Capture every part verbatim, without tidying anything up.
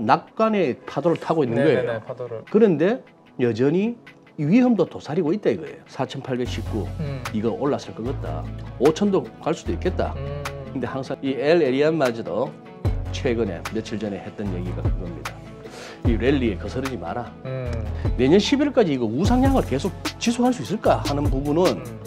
낙관의 파도를 타고 있는 네네네, 거예요. 파도를. 그런데 여전히 위험도 도사리고 있다 이거예요. 사천팔백십구 음. 이거 올랐을 것 같다. 오천도 갈 수도 있겠다. 음. 근데 항상 이 엘 에리안마저도 최근에 며칠 전에 했던 얘기가 그겁니다. 이 랠리에 거스르지 마라. 음. 내년 십일월까지 이거 우상향을 계속 지속할 수 있을까 하는 부분은 음.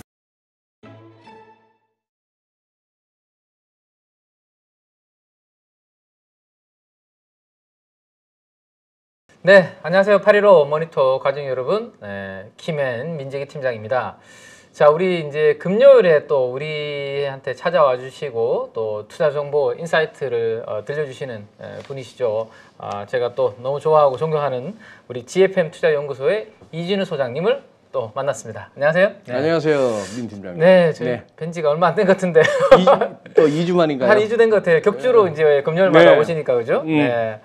네, 안녕하세요. 팔일오 모니터 가족 여러분, 네, 김앤 민재기 팀장입니다. 자, 우리 이제 금요일에 또 우리한테 찾아와 주시고 또 투자 정보 인사이트를 어, 들려주시는 에, 분이시죠. 아, 제가 또 너무 좋아하고 존경하는 우리 지에프엠 투자연구소의 이진우 소장님을 또 만났습니다. 안녕하세요. 네. 안녕하세요, 민 팀장님. 네, 저희 네. 뵌지가 얼마 안 된 것 같은데 또 이 주 만인가요? 한 이 주 된 것 같아요. 격주로 네. 이제 금요일마다 네. 오시니까 그죠? 음. 네.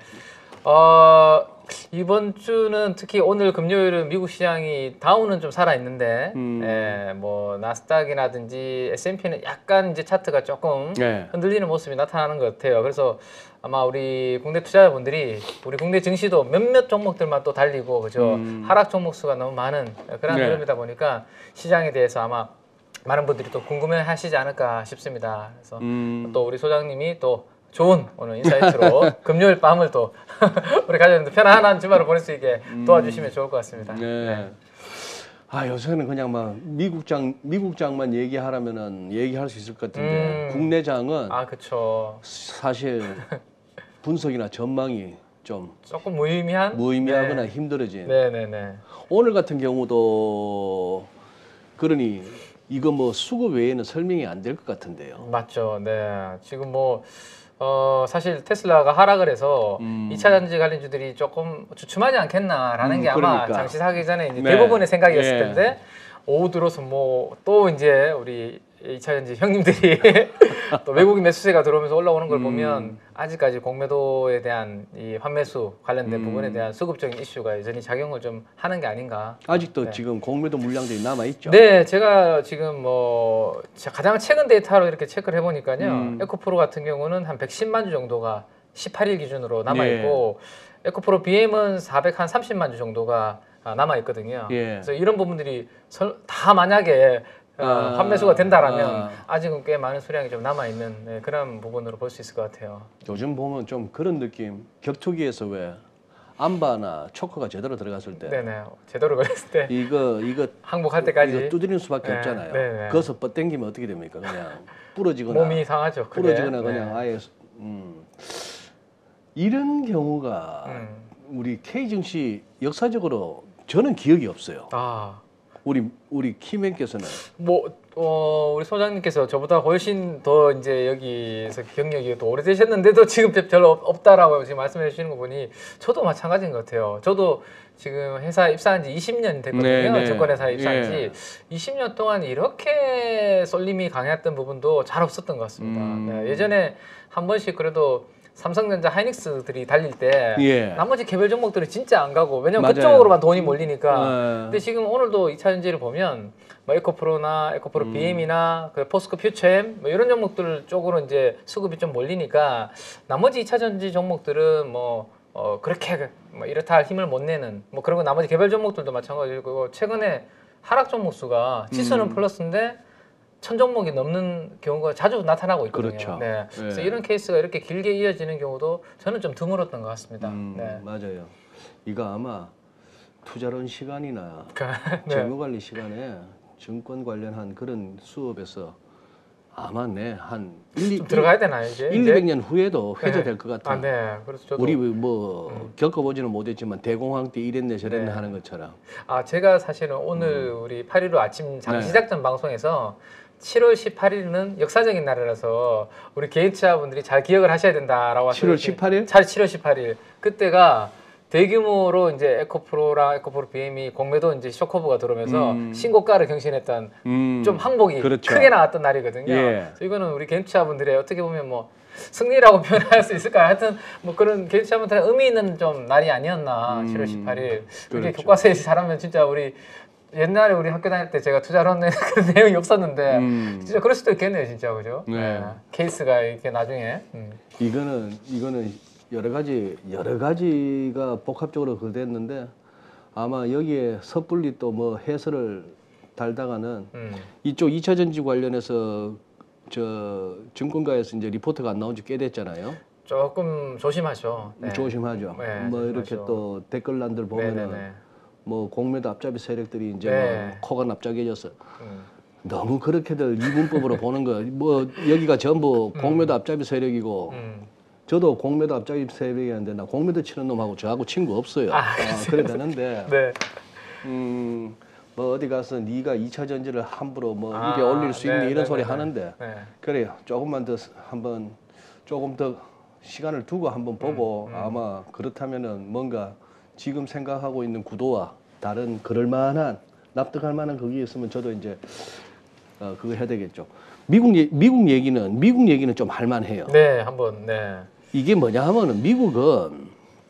어, 이번 주는 특히 오늘 금요일은 미국 시장이 다우는 좀 살아 있는데, 음. 예, 뭐 나스닥이라든지 에스 앤 피는 약간 이제 차트가 조금 네. 흔들리는 모습이 나타나는 것 같아요. 그래서 아마 우리 국내 투자자분들이 우리 국내 증시도 몇몇 종목들만 또 달리고 그죠? 음. 하락 종목 수가 너무 많은 그런 네. 흐름이다 보니까 시장에 대해서 아마 많은 분들이 또 궁금해하시지 않을까 싶습니다. 그래서 음. 또 우리 소장님이 또 좋은 오늘 인사이트로 금요일 밤을 또 우리 가족님들 편안한 주말을 보낼 수 있게 도와주시면 좋을 것 같습니다. 네. 네. 아 요새는 그냥 막 미국장 미국장만 얘기하라면은 얘기할 수 있을 것 같은데 음. 국내장은 아 그렇죠. 사실 분석이나 전망이 좀 조금 무의미한 무의미하거나 네. 힘들어진. 네네네. 오늘 같은 경우도 그러니 이거 뭐 수급 외에는 설명이 안 될 것 같은데요. 맞죠. 네. 지금 뭐 어, 사실 테슬라가 하락을 해서 음. 이 차 전지 관련주들이 조금 주춤하지 않겠나라는 음, 게 아마 그러니까. 장시 사기 전에 이제 네. 대부분의 생각이었을 예. 텐데 오후 들어서 뭐 또 이제 우리 이 차 전지 형님들이 또 외국인 매수세가 들어오면서 올라오는 걸 음. 보면 아직까지 공매도에 대한 이 환매수 관련된 음. 부분에 대한 수급적인 이슈가 여전히 작용을 좀 하는 게 아닌가. 아직도 네. 지금 공매도 물량들이 남아 있죠. 네, 제가 지금 뭐 가장 최근 데이터로 이렇게 체크를 해보니까요, 음. 에코프로 같은 경우는 한 백십만 주 정도가 십팔 일 기준으로 남아 예. 있고, 에코프로 비엠은 사백삼십만 주 정도가 남아 있거든요. 예. 그래서 이런 부분들이 설- 다 만약에 어, 아, 판매수가 된다라면 아. 아직은 꽤 많은 수량이 좀 남아 있는 네, 그런 부분으로 볼 수 있을 것 같아요. 요즘 보면 좀 그런 느낌. 격투기에서 왜 암바나 초커가 제대로 들어갔을 때 네네, 제대로 걸렸을 때 이거 이거 항복할 때까지 이거 두드리는 수밖에 네, 없잖아요. 네네. 거기서 뻗당기면 어떻게 됩니까? 그냥 부러지거나 몸이 상하죠. 그게. 부러지거나 네. 그냥 아예 음. 이런 경우가 음. 우리 K 증시 역사적으로 저는 기억이 없어요. 아. 우리 우리 키맨께서는 뭐, 어, 우리 소장님께서 저보다 훨씬 더 이제 여기서 경력이 더 오래되셨는데도 지금 별로 없- 없다라고 지금 말씀해 주시는 거 보니 저도 마찬가지인 것 같아요. 저도 지금 회사 입사한 지 이십 년 됐거든요. 네, 네. 증권회사에 입사한 지 예. 이십 년 동안 이렇게 쏠림이 강했던 부분도 잘 없었던 것 같습니다. 음. 네, 예전에 한 번씩 그래도 삼성전자, 하이닉스들이 달릴 때 예. 나머지 개별 종목들은 진짜 안 가고 왜냐면 맞아요. 그쪽으로만 돈이 몰리니까 어. 근데 지금 오늘도 이 차 전지를 보면 뭐 에코프로나 에코프로 음. 비엠이나 그 포스코 퓨처엠 뭐 이런 종목들 쪽으로 이제 수급이 좀 몰리니까 나머지 이 차 전지 종목들은 뭐 어 그렇게 뭐 이렇다 할 힘을 못 내는 뭐 그리고 나머지 개별 종목들도 마찬가지고 최근에 하락 종목 수가 지수는 음. 플러스인데 천 종목이 넘는 경우가 자주 나타나고 있거든요. 그렇죠. 네. 그래서 네. 이런 케이스가 이렇게 길게 이어지는 경우도 저는 좀 드물었던 것 같습니다. 음, 네. 맞아요. 이거 아마 투자론 시간이나 네. 재무관리 시간에 증권 관련한 그런 수업에서 아마 네한 일, 좀 들어가야 되나요 이제? 일, 이제? 이백 년 후에도 회자될 것 같아요. 아, 네. 그래서 저도 우리 뭐 음. 겪어보지는 못했지만 대공황 때 이랬네 저랬네 네. 하는 것처럼. 아 제가 사실은 오늘 음. 우리 팔일오 아침 네. 장시작전 방송에서 칠월 십팔일은 역사적인 날이라서 우리 개인 투자분들이 잘 기억을 하셔야 된다라고 칠월 십팔일? 잘 칠월 십팔일 그때가 대규모로 이제 에코프로랑 에코프로 비엠이 공매도 이제 쇼커브가 들어오면서 음. 신고가를 경신했던 음, 좀 항복이 그렇죠. 크게 나왔던 날이거든요. 예. 그래서 이거는 우리 개인 투자분들의 어떻게 보면 뭐 승리라고 표현할 수 있을까요? 하여튼 뭐 그런 개인 투자분들의 의미 있는 좀 날이 아니었나. 음, 칠월 십팔일. 그게 그렇죠. 교과서에 잘하면 진짜 우리 옛날에 우리 학교 다닐 때 제가 투자론 그런 내용이 없었는데 음. 진짜 그럴 수도 있겠네요, 진짜 그죠? 네. 케이스가 이렇게 나중에 음. 이거는 이거는 여러 가지 여러 가지가 복합적으로 그랬는데 아마 여기에 섣불리 또 뭐 해설을 달다가는 음. 이쪽 이 차 전지 관련해서 저 증권가에서 이제 리포트가 안 나온 지 꽤 됐잖아요. 조금 조심하죠. 네. 조심하죠. 네, 뭐 조심하죠. 이렇게 또 댓글란들 보면은 네네네. 뭐 공매도 앞잡이 세력들이 이제 네. 뭐 코가 납작해져서 음. 너무 그렇게들 이분법으로 보는 거. 뭐 여기가 전부 공매도 앞잡이 세력이고 음. 저도 공매도 앞잡이 세력이었는데 나 공매도 치는 놈하고 저하고 친구 없어요. 아, 아, 그래 되는데 네. 음, 뭐 어디 가서 네가 이 차 전지를 함부로 뭐 아, 입에 올릴 수 있니 네, 이런 네, 소리 네, 하는데 네. 그래요. 조금만 더 한번 조금 더 시간을 두고 한번 보고 음, 음. 아마 그렇다면은 뭔가 지금 생각하고 있는 구도와 다른 그럴 만한 납득할 만한 그게 있으면 저도 이제 어, 그거 해야 되겠죠. 미국 얘- 미국 얘기는 미국 얘기는 좀 할만해요. 네, 한번 네. 이게 뭐냐 하면은 미국은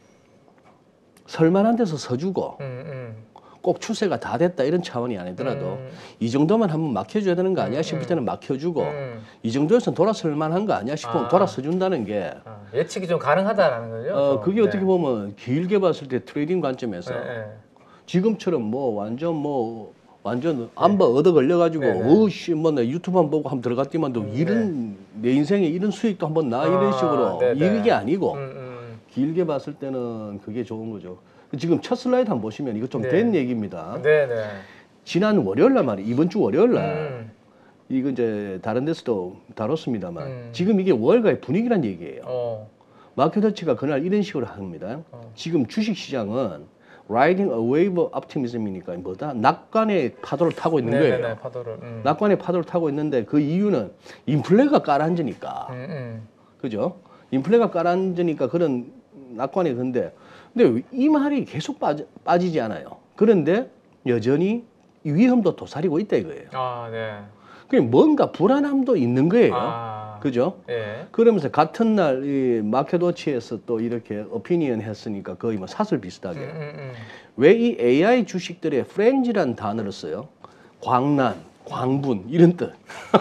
설만한 데서 서주고 음, 음. 꼭 추세가 다 됐다 이런 차원이 아니더라도 음. 이 정도만 한번 막혀줘야 되는 거 아니야 음, 싶을 음. 때는 막혀주고 음. 이 정도에서는 돌아설 만한 거 아니야 싶으면 아. 돌아서준다는 게 아, 예측이 좀 가능하다라는 거죠. 어, 좀. 그게 네. 어떻게 보면 길게 봤을 때 트레이딩 관점에서 네, 네. 지금처럼 뭐 완전 뭐 완전 안바 얻어 걸려가지고 네네. 어우씨 뭐 나 유튜브 한번 보고 한번 들어갔더만도 음, 이런 내 인생에 이런 수익도 한번 나 이런 아, 식으로 네네. 이게 아니고 음, 음. 길게 봤을 때는 그게 좋은 거죠. 지금 첫 슬라이드 한번 보시면 이거 좀 네. 된 얘기입니다. 네, 네. 지난 월요일 날 말이에요. 이번 주 월요일 날 음. 이거 이제 다른 데서도 다뤘습니다만 음. 지금 이게 월가의 분위기란 얘기예요. 어. 마켓워치가 그날 이런 식으로 합니다. 어. 지금 주식 시장은 riding a wave of optimism이니까 뭐다? 낙관의 파도를 타고 있는 네, 거예요. 네, 네. 파도를. 음. 낙관의 파도를 타고 있는데 그 이유는 인플레가 깔아앉으니까. 음, 음. 그죠? 인플레가 깔아앉으니까 그런 낙관이 근데 근데 이 말이 계속 빠지, 빠지지 않아요. 그런데 여전히 이 위험도 도사리고 있다 이거예요. 아, 네. 그게 뭔가 불안함도 있는 거예요. 아. 그죠? 예. 그러면서 같은 날 이 마켓워치에서 또 이렇게 오피니언 했으니까 거의 뭐 사설 비슷하게. 음, 음, 음. 왜 이 에이아이 주식들의 프렌즈라는 단어를 써요? 광란, 광분 이런 뜻.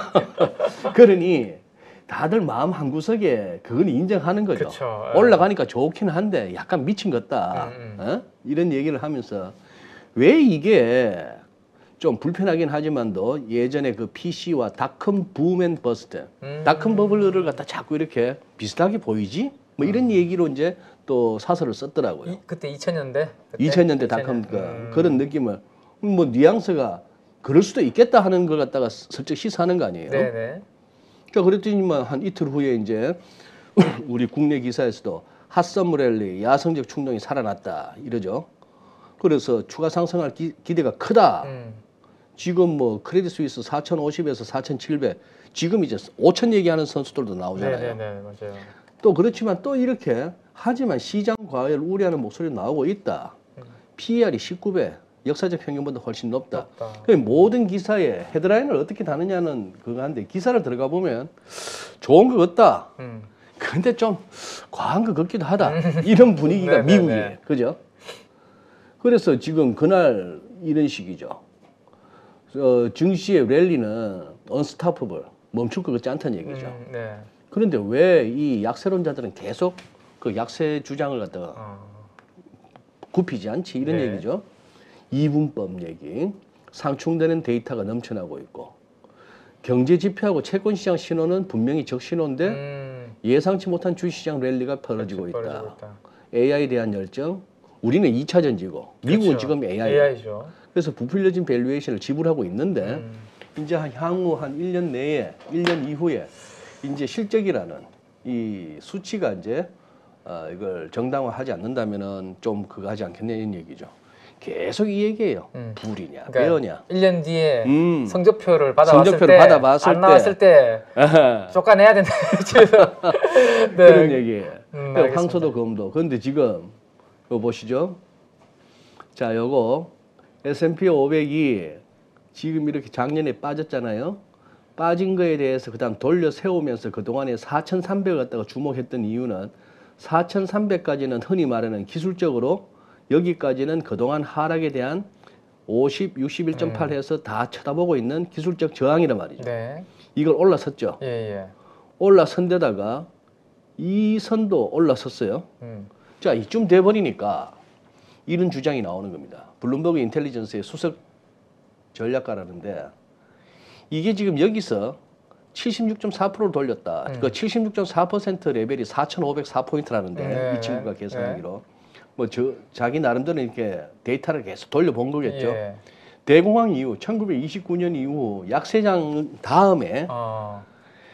그러니 다들 마음 한구석에 그건 인정하는 거죠. 그쵸. 올라가니까 좋긴 한데 약간 미친 것 같다. 음, 어? 이런 얘기를 하면서 왜 이게 좀 불편하긴 하지만도 예전에 그 피씨와 닷컴 붐앤 버스트, 음. 닷컴 버블을 갖다 자꾸 이렇게 비슷하게 보이지? 뭐 이런 얘기로 이제 또 사설을 썼더라고요. 이, 그때 이천 년대? 그때? 이천 년대 닷컴 이천 년. 음. 그런 느낌을 뭐 뉘앙스가 그럴 수도 있겠다 하는 걸 갖다가 슬쩍 시사하는 거 아니에요? 네, 네. 그러니까 그랬더니만 한 이틀 후에 이제 우리 국내 기사에서도 핫썸 랠리 야성적 충동이 살아났다 이러죠. 그래서 추가 상승할 기, 기대가 크다. 음. 지금 뭐 크레딧 스위스 사천오십에서 사천칠백 지금 이제 오천 얘기하는 선수들도 네, 나오잖아요. 네, 네, 맞아요. 또 그렇지만 또 이렇게 하지만 시장 과열 우려하는 목소리 나오고 있다. 음. 피이알이 십구 배 역사적 평균보다 훨씬 높다. 높다. 그 모든 기사에 헤드라인을 어떻게 다느냐는 그거 한데 기사를 들어가 보면 좋은 거 같다. 음. 근데 좀 과한 것 같기도 하다. 이런 분위기가 네, 네, 미국이에요. 네. 그죠? 그래서 지금 그날 이런 식이죠. 어, 증시의 랠리는 언스타퍼블, 멈출 것 같지 않다는 얘기죠. 음, 네. 그런데 왜 이 약세론자들은 계속 그 약세 주장을 갖다가 어. 굽히지 않지? 이런 네. 얘기죠. 이분법 얘기. 상충되는 데이터가 넘쳐나고 있고 경제 지표하고 채권 시장 신호는 분명히 적신호인데 음. 예상치 못한 주시장 랠리가 벌어지고 있다. 벌어지고 있다. 에이아이에 대한 열정. 우리는 이 차 전지고 미국은 그렇죠. 지금 에이아이. 에이아이죠. 그래서 부풀려진 밸류에이션을 지불하고 있는데 음. 이제 한 향후 한 일 년 내에 일 년 이후에 이제 실적이라는 이 수치가 이제 어, 이걸 정당화하지 않는다면은 좀 그거 하지 않겠냐 이런 얘기죠. 계속 이 얘기예요. 음. 불이냐, 그러니까 배어냐. 일 년 뒤에 음. 성적표를 받아봤을 성적표를 때, 받아봤을 안 때. 나왔을 때 쫓아내야 된다. 집에서. 네. 그런 얘기예요. 음, 그 알겠습니다. 황소도 검도. 그런데 지금 이거 보시죠. 자, 요거 에스 앤 피 오백이 지금 이렇게 작년에 빠졌잖아요. 빠진 거에 대해서 그다음 돌려 세우면서 그동안에 사천삼백을 갖다가 주목했던 이유는 사천삼백까지는 흔히 말하는 기술적으로 여기까지는 그동안 하락에 대한 오십, 육십일 점 팔 해서 다 쳐다보고 있는 기술적 저항이란 말이죠. 네. 이걸 올라섰죠. 예, 예. 올라선 데다가 이 선도 올라섰어요. 음. 자, 이쯤 돼버리니까 이런 주장이 나오는 겁니다. 블룸버그 인텔리전스의 수석 전략가라는데 이게 지금 여기서 칠십육 점 사 퍼센트를 돌렸다. 음. 그 칠십육 점 사 퍼센트 레벨이 사천오백사 포인트라는데 네, 이 친구가 네. 계산하기로 뭐 저 자기 나름대로 이렇게 데이터를 계속 돌려본 거겠죠. 예. 대공황 이후 천구백이십구 년 이후 약세장 다음에 어.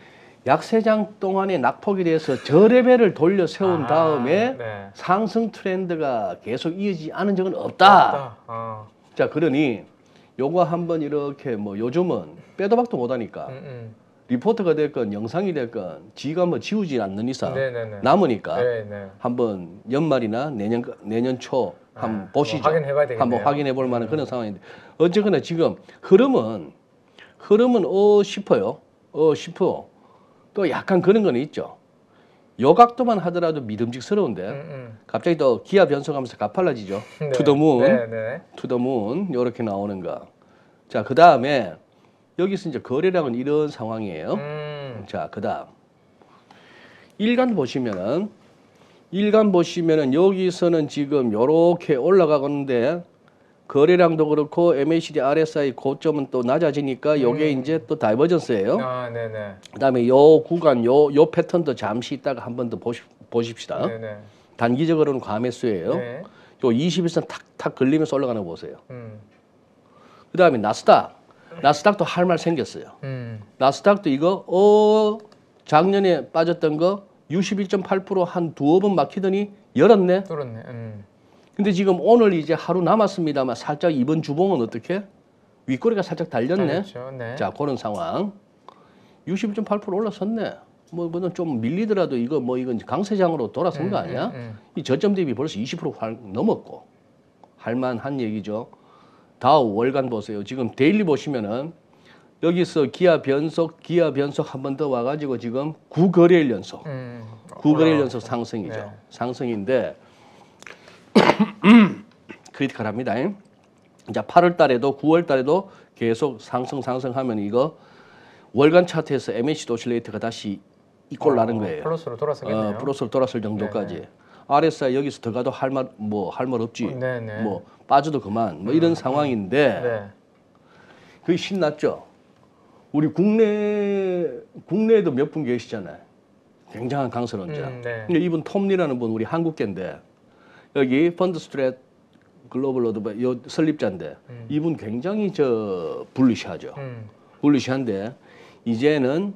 약세장 동안의 낙폭에 대해서 저 레벨을 돌려 세운 아, 다음에 네. 상승 트렌드가 계속 이어지지 않은 적은 없다. 없다. 어. 자, 그러니 요거 한번 이렇게 뭐 요즘은 빼도 박도 못하니까 음, 음. 리포트가 됐건 영상이 됐건 지가 뭐 지우지 않는 이상 네네네. 남으니까 네, 네. 한번 연말이나 내년 내년 초 한번 아, 보시죠. 뭐 확인해봐야 되겠네요. 한번 확인해 볼 만한 음. 그런 상황인데 어쨌거나 지금 흐름은 흐름은 어 싶어요. 어 싶어. 또 약간 그런 거는 있죠. 요 각도만 하더라도 믿음직스러운데 음, 음. 갑자기 또 기아 변속하면서 가팔라지죠. 네. 투더문, 네, 네. 투더문 요렇게 나오는 거. 자, 그 다음에 여기서 이제 거래량은 이런 상황이에요. 음. 자, 그 다음 일간 보시면은 일간 보시면은 여기서는 지금 요렇게 올라가는데 거래량도 그렇고 엠에이시디 알에스아이 고점은 또 낮아지니까 요게 음. 이제 또 다이버전스예요. 아, 네네. 그다음에 요 구간 요 요 패턴도 잠시 있다가 한 번 더 보시, 보십시다. 네네. 단기적으로는 과매수예요. 네. 요 이십일 선 탁탁 걸리면서 올라가는 거 보세요. 음. 그다음에 나스닥. 나스닥도 할 말 생겼어요. 음. 나스닥도 이거 어 작년에 빠졌던 거 육십일 점 팔 퍼센트 한 두어 번 막히더니 열었네. 뚫었네. 음. 근데 지금 오늘 이제 하루 남았습니다만 살짝 이번 주봉은 어떻게? 윗꼬리가 살짝 달렸네. 달렸죠. 네. 자, 그런 상황. 육십일 점 팔 퍼센트 올라섰네. 뭐 그건 좀 밀리더라도 이거 뭐 이건 강세장으로 돌아선 음, 거 아니야? 음, 음. 이 저점 대비 벌써 이십 퍼센트 활- 넘었고 할만한 얘기죠. 다우 월간 보세요. 지금 데일리 보시면은 여기서 기아 변속, 기아 변속 한 번 더 와가지고 지금 구 거래일 연속, 음. 구 거래일 올라왔죠. 연속 상승이죠. 네. 상승인데 크리티컬합니다. 자, 팔월 달에도 구월 달에도 계속 상승 상승하면 이거 월간 차트에서 엠에이시디 오실레이터가 다시 이꼴 나는 어, 거예요. 플러스로 돌아서겠네요. 어, 플러스로 돌았을 정도까지. 네네. 알에스아이 여기서 더 가도 할 말 뭐 할 말 없지. 네네. 뭐 빠져도 그만. 뭐 이런 상황인데 네. 그게 신났죠. 우리 국내 국내에도 몇 분 계시잖아요. 굉장한 강설원자. 음, 네. 근데 이분 톰리라는 분 우리 한국계인데 여기 펀드 스트레트 글로벌 로드 요 설립자인데 음. 이분 굉장히 저 불리시하죠. 음. 불리시한데 이제는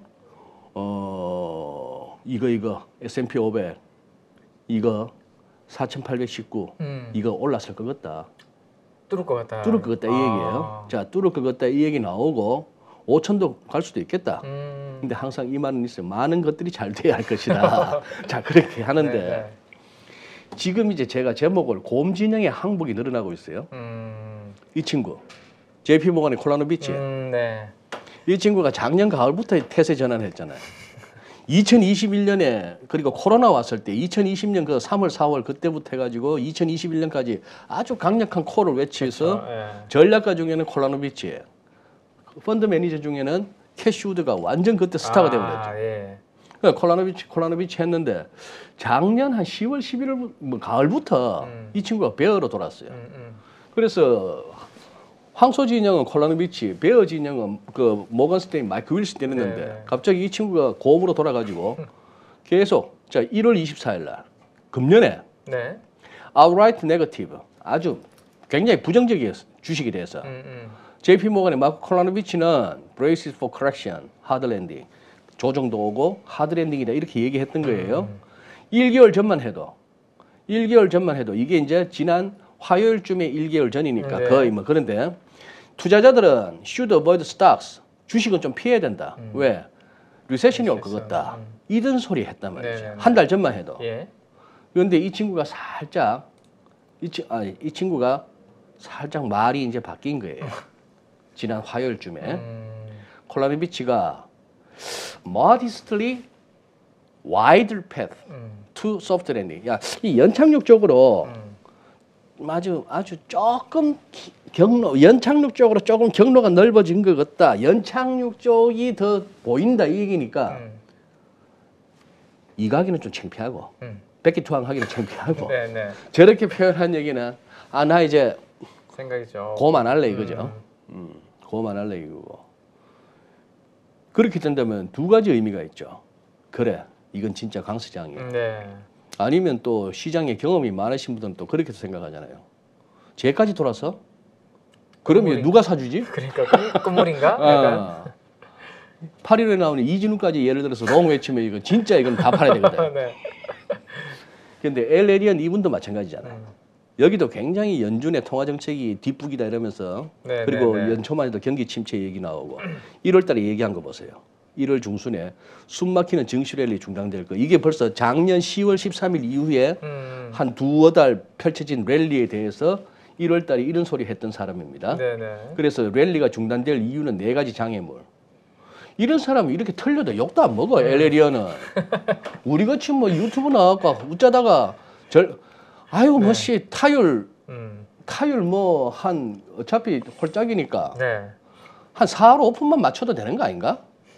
어 이거 이거 에스 앤 피 오백 이거 사천팔백십구 음. 이거 올랐을 것 같다. 뚫을 것 같다. 뚫을 것 같다 이 아. 얘기예요. 자, 뚫을 것 같다 이 얘기 나오고 오천도 갈 수도 있겠다. 음. 근데 항상 이 말은 있어요. 많은 것들이 잘 돼야 할 것이다. 자, 그렇게 하는데 네, 네. 지금 이제 제가 제목을 곰진영의 항복이 늘어나고 있어요. 음. 이 친구 제이피 모건의 콜라노비치. 음, 네. 이 친구가 작년 가을부터 태세 전환을 했잖아요. 이천이십일 년에 그리고 코로나 왔을 때 이천이십 년 그 삼월 사월 그때부터 해가지고 이천이십일 년까지 아주 강력한 콜을 외치면서 그렇죠. 예. 전략가 중에는 콜라노비치예요. 펀드 매니저 중에는 캐시우드가 완전 그때 스타가 아, 되어버렸죠. 예. 그러니까 콜라노비치 콜라노비치 했는데 작년 한 시월 십일월 뭐 가을부터 음. 이 친구가 베어로 돌았어요. 음, 음. 그래서 황소 진영은 콜라노비치, 베어 진영은 그 모건 스테인 마이크 윌슨 때렸는데 네. 갑자기 이 친구가 고음으로 돌아가지고 계속 자 일월 이십사일 날 금년에 네. outright negative 아주 굉장히 부정적이었어 주식에 대해서 음, 음. 제이피 모건의 마크 콜라노비치는 braces for correction, hard landing 조정도 오고 하드 랜딩이다 이렇게 얘기했던 거예요. 음. 일 개월 전만 해도 일 개월 전만 해도 이게 이제 지난 화요일쯤에 일 개월 전이니까 네. 거의 뭐 그런데 투자자들은 should avoid stocks 주식은 좀 피해야 된다. 음. 왜? 리세션이 올 것 리세션, 같다. 음. 이런 소리 했단 말이죠. 네네네. 한 달 전만 해도. 예. 그런데 이 친구가 살짝 이, 친, 아니, 이 친구가 살짝 말이 이제 바뀐 거예요. 지난 화요일쯤에 음. 콜라노비치가 modestly wider path 음. to soft landing. 야, 이 연착륙 쪽으로 음. 아주 아주 조금 기- 경로 연착륙 쪽으로 조금 경로가 넓어진 것 같다. 연착륙 쪽이 더 보인다 이 얘기니까 음. 이가기는 좀 창피하고 음. 백기투항하기는 창피하고 네네. 저렇게 표현한 얘기는 아 나 이제 생각이죠. 고만할래 이거죠. 음. 음, 고만할래 이거고. 그렇게 된다면 두 가지 의미가 있죠. 그래, 이건 진짜 강 시장이야. 네. 아니면 또 시장에 경험이 많으신 분들은 또 그렇게 생각하잖아요. 쟤까지 돌아서? 그럼 이거 누가 사주지? 그러니까 꿈, 꿈물인가? 약간. 아, 팔 일에 나오는 이진우까지 예를 들어서 롱 외치면 이거 진짜 이건 다 팔아야 되거든. 네. 근데 엘에리언 이분도 마찬가지잖아요. 음. 여기도 굉장히 연준의 통화 정책이 뒷북이다 이러면서 네, 그리고 네, 네. 연초만 해도 경기 침체 얘기 나오고 일월 달에 얘기한 거 보세요. 일월 중순에 숨막히는 증시 랠리 중단될 거. 이게 벌써 작년 시월 십삼일 이후에 음. 한 두어 달 펼쳐진 랠리에 대해서 일월 달에 이런 소리 했던 사람입니다. 네네. 그래서 랠리가 중단될 이유는 네 가지 장애물. 이런 사람이 이렇게 털려도 욕도 안 먹어. 엘에리언은. 우리같이 뭐 유튜브 나와서 웃자다가 절 아이고 네. 뭐씨 타율 음. 타율 뭐 한 어차피 홀짝이니까 네. 한 사로 오픈만 맞춰도 되는 거 아닌가?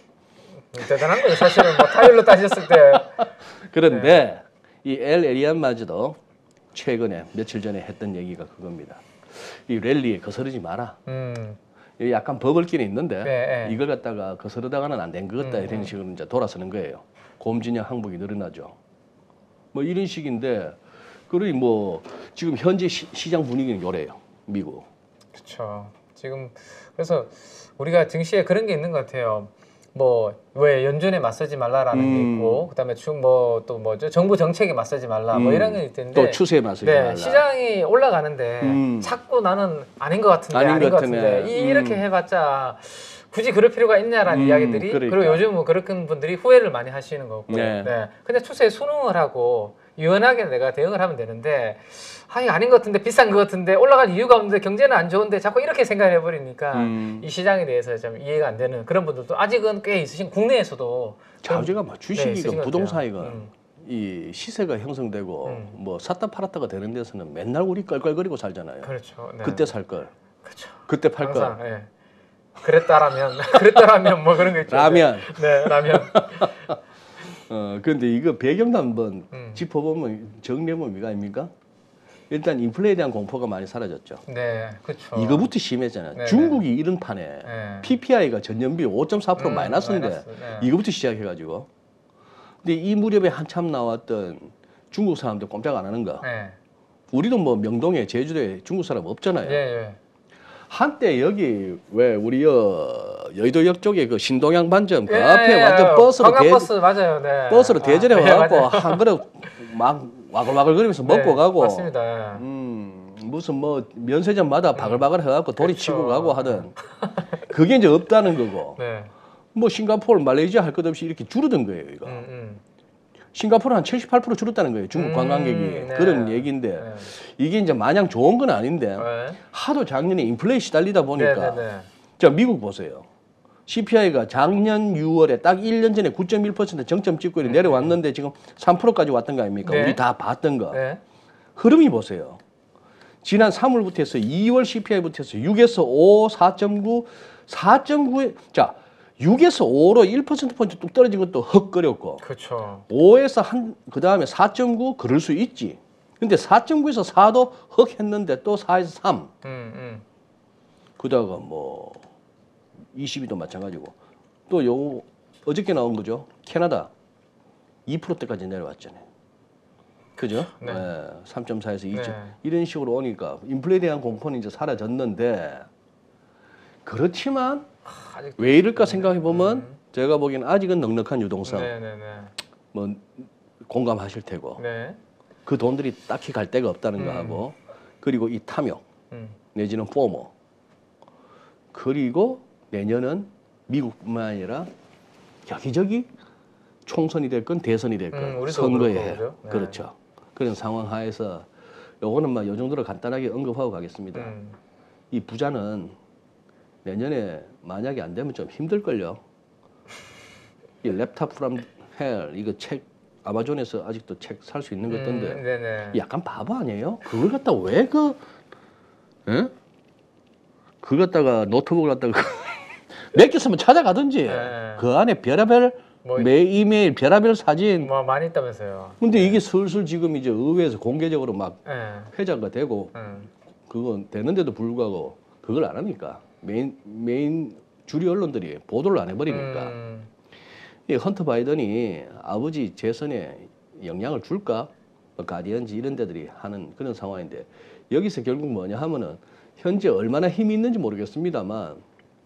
대단한 거예요. 사실은 뭐 타율로 따졌을 때. 그런데 이 엘에리언마저도 최근에 며칠 전에 했던 얘기가 그겁니다. 이 랠리에 거스르지 마라. 음. 여기 약간 버글기는 있는데 네, 네. 이걸 갖다가 거스르다가는 안 된 것 같다 음, 이런 음. 식으로 이제 돌아서는 거예요. 곰진영 항복이 늘어나죠. 뭐 이런 식인데 그리고 뭐 지금 현재 시, 시장 분위기는 요래요. 미국. 그렇죠. 지금 그래서 우리가 증시에 그런 게 있는 것 같아요. 뭐 왜 연준에 맞서지 말라라는 음. 게 있고, 그다음에 뭐또 뭐죠? 정부 정책에 맞서지 말라, 뭐 음. 이런 게 있는데 또 추세에 맞서지 네, 말라. 시장이 올라가는데 음. 자꾸 나는 아닌 것 같은데 아닌 아닌, 것 것 같은데 같으네. 이- 이렇게 음. 해봤자 굳이 그럴 필요가 있냐라는 음, 이야기들이 그러니까. 그리고 요즘 뭐 그런 분들이 후회를 많이 하시는 거고. 네. 네. 근데 추세에 순응을 하고 유연하게 내가 대응을 하면 되는데 아 이거 아닌 것 같은데 비싼 것 같은데 올라갈 이유가 없는데 경제는 안 좋은데 자꾸 이렇게 생각을 해버리니까 음. 이 시장에 대해서 좀 이해가 안 되는 그런 분들도 아직은 꽤 있으신 국내에서도 자우제가 뭐 네, 주식이건 있으신 것 부동산이건 같아요. 음. 이 시세가 형성되고 음. 뭐 샀다 팔았다가 되는 데서는 맨날 우리 껄껄거리고 살잖아요. 그렇죠. 네. 그때 살 걸, 그렇죠. 그때 팔 걸. 항상 예. 그랬다라면 그랬다라면 뭐 그런 거 있죠. 라면. 네, 라면. 어, 근데 이거 배경도 한번 음. 짚어보면 정리해보면 이거 아닙니까? 일단 인플레에 대한 공포가 많이 사라졌죠. 네, 그렇죠. 이거부터 심했잖아요. 네네. 중국이 이런 판에 네. 피피아이가 전년비 오 점 사 퍼센트 음, 마이너스인데 마이너스, 네. 이거부터 시작해가지고. 근데 이 무렵에 한참 나왔던 중국 사람들 꼼짝 안 하는 거. 네. 우리도 뭐 명동에 제주도에 중국 사람 없잖아요. 예, 예. 한때 여기 왜 우리 여 여의도역 쪽에 그 신동양 반점 그 예, 앞에 예, 완전 예. 버스로 대, 관광버스 맞아요. 네. 버스로 대절해 아, 예, 와갖고 맞아요. 한 그릇 막 와글와글거리면서 네, 먹고 가고. 맞습니다. 음 무슨 뭐 면세점마다 바글바글 해갖고 돌이 그렇죠. 치고 가고 하던 그게 이제 없다는 거고. 네. 뭐 싱가포르, 말레이시아 할 것 없이 이렇게 줄어든 거예요 이거. 음, 음. 싱가포르 한 칠십팔 퍼센트 줄었다는 거예요 중국 음, 관광객이. 네. 그런 얘기인데 네. 이게 이제 마냥 좋은 건 아닌데 네. 하도 작년에 인플레이 시달리다 보니까. 네, 네, 네. 자, 미국 보세요. 씨피아이가 작년 유월에 딱 일 년 전에 구 점 일 퍼센트 정점 찍고 이렇게 내려왔는데 지금 삼 퍼센트까지 왔던 거 아닙니까? 네. 우리 다 봤던 거. 네. 흐름이 보세요. 지난 삼월부터 해서 이월 씨피아이부터 해서 육에서 오, 사 점 구, 사 점 구에 자, 육에서 오로 일 퍼센트 포인트 뚝 떨어진 것도 헉거렸고 그렇죠. 오에서 한 그다음에 사 점 구 그럴 수 있지. 근데 사 점 구에서 사도 헉 했는데 또 사에서 삼. 음, 음. 그다가 뭐 이십이도 마찬가지고 또 요 어저께 나온 거죠. 캐나다 이 퍼센트대까지 내려왔잖아요. 그죠? 네. 네. 삼 점 사에서 이 점 네. 이런 식으로 오니까 인플레에 대한 공포는 이제 사라졌는데 그렇지만 아, 아직 왜 이럴까 생각해 보면 음. 제가 보기에는 아직은 넉넉한 유동성 네, 네, 네. 뭐 공감하실 테고 네. 그 돈들이 딱히 갈 데가 없다는 음. 거 하고 그리고 이 탐욕 음. 내지는 포모 그리고 내년은 미국뿐만 아니라 여기저기 총선이 됐건 대선이 됐건 음, 우리도 선거에 그렇고, 그죠? 네. 그렇죠. 그런 상황 하에서 요거는 막 요 정도로 간단하게 언급하고 가겠습니다. 음. 이 부자는 내년에 만약에 안 되면 좀 힘들걸요. 이 랩탑 프롬 헬 이거 책 아마존에서 아직도 책 살 수 있는 거 있던데 음, 네네. 약간 바보 아니에요? 그걸 갖다 왜 그, 예? 그걸 갖다가 노트북을 갖다가 몇 개 쓰면 찾아가든지 네. 그 안에 별의별 뭐, 매 이메일 별의별 사진. 뭐 많이 있다면서요. 근데 이게 슬슬 지금 이제 의회에서 공개적으로 막 네. 회자가 되고 음. 그건 되는데도 불구하고 그걸 안 하니까 메인 메인 주류 언론들이 보도를 안 해버리니까 음. 이 헌터 바이든이 아버지 재선에 영향을 줄까? 뭐 가디언지 이런 데들이 하는 그런 상황인데 여기서 결국 뭐냐 하면은 현재 얼마나 힘이 있는지 모르겠습니다만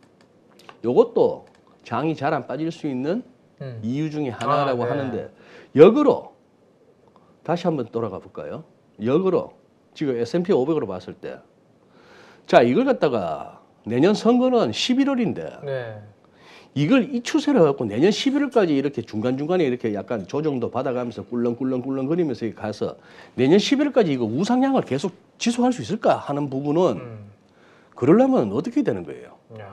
요것도 장이 잘 안 빠질 수 있는 음. 이유 중에 하나라고 아, 네. 하는데 역으로 다시 한번 돌아가 볼까요? 역으로 지금 에스 앤 피 오백으로 봤을 때 자 이걸 갖다가 내년 선거는 십일월인데 네. 이걸 이 추세를 갖고 내년 십일월까지 이렇게 중간중간에 이렇게 약간 조정도 받아가면서 꿀렁꿀렁꿀렁거리면서 가서 내년 십일월까지 이거 우상향을 계속 지속할 수 있을까 하는 부분은 음. 그러려면 어떻게 되는 거예요? 야.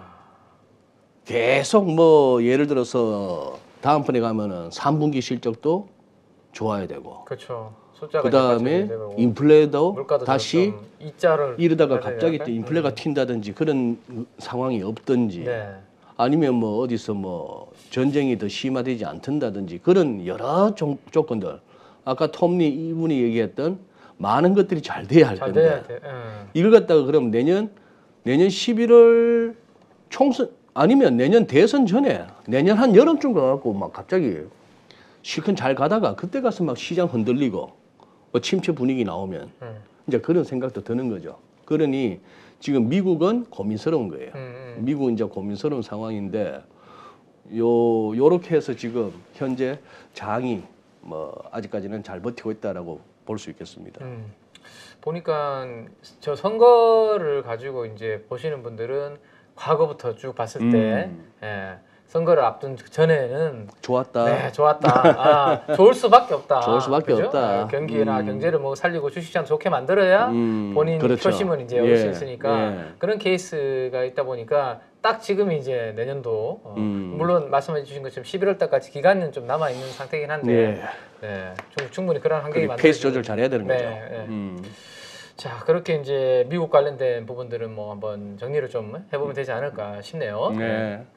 계속 뭐 예를 들어서 다음번에 가면은 삼 분기 실적도 좋아야 되고 그렇죠. 숫자가 그 다음에 이제 받쳐져야 되고, 인플레도 물가도 다시 좀 이자를 이러다가 해야 갑자기 또 될까요? 인플레가 음. 튄다든지 그런 상황이 없든지 네. 아니면 뭐 어디서 뭐 전쟁이 더 심화되지 않든다든지 그런 여러 조, 조건들 아까 톰리 이분이 얘기했던 많은 것들이 잘 돼야 할 잘 건데 돼야 돼. 음. 이걸 갖다가 그럼 내년 내년 십일월 총선 아니면 내년 대선 전에 내년 한 여름쯤 가갖고 막 갑자기 실컷 잘 가다가 그때 가서 막 시장 흔들리고 뭐 침체 분위기 나오면 음. 이제 그런 생각도 드는 거죠. 그러니 지금 미국은 고민스러운 거예요. 음, 음. 미국은 이제 고민스러운 상황인데 요 요렇게 해서 지금 현재 장이 뭐 아직까지는 잘 버티고 있다라고 볼 수 있겠습니다. 음. 보니까 저 선거를 가지고 이제 보시는 분들은 과거부터 쭉 봤을 때 음. 예, 선거를 앞둔 전에는 좋았다. 네 좋았다. 아, 좋을 수밖에 없다. 좋을 수밖에 그죠? 없다. 아, 경기나 음. 경제를 뭐 살리고 주식시장 좋게 만들어야 음, 본인 그렇죠. 표심은 이제 얻을 수 예, 있으니까 예. 그런 케이스가 있다 보니까 딱 지금 이제 내년도 어, 음. 물론 말씀해 주신 것처럼 십일월 달까지 기간은 좀 남아 있는 상태긴 한데 예. 네, 좀 충분히 그런 환경이 그리고 만들어지고 페이스 조절 잘해야 되는 네, 거죠. 네. 음. 자 그렇게 이제 미국 관련된 부분들은 뭐 한번 정리를 좀 해보면 되지 않을까 싶네요. 네.